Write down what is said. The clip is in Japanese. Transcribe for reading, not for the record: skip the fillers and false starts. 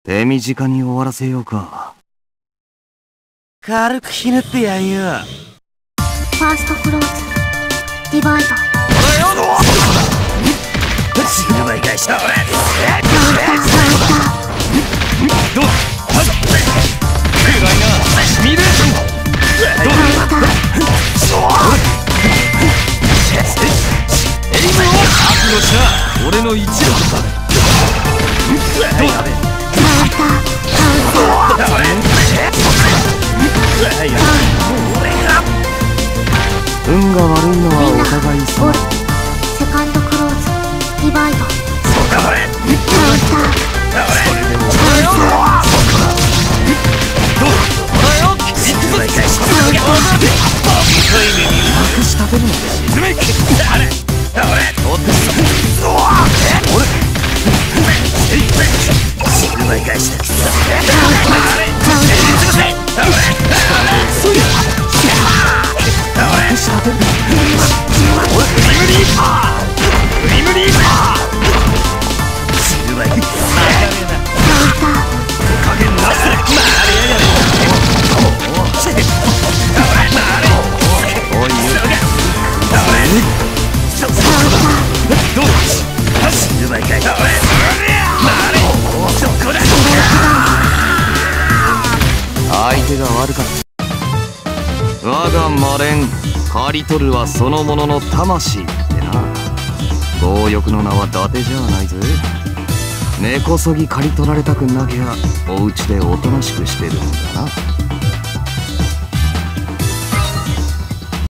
手短に終わらせようか。 軽くひねってやんよ。 ファーストクローズディバイド。 シルバー返した。 カウンターどう暗いな。シミュレーション。 カウンターエイムを覚悟しな。俺の一路だ。どうだべ。 カウンター運が悪いのはお互い様。 オルセカンドクローズディバイド。カウンターそれでもどうシルバー返した。 隠し立てるので沈め。おっとシルバー返した。 相手が悪かった。我がマレン刈り取るはそのものの魂ってな。強欲の名は伊達じゃないぜ。根こそぎ刈り取られたくなきゃお家でおとなしくしてるんだな。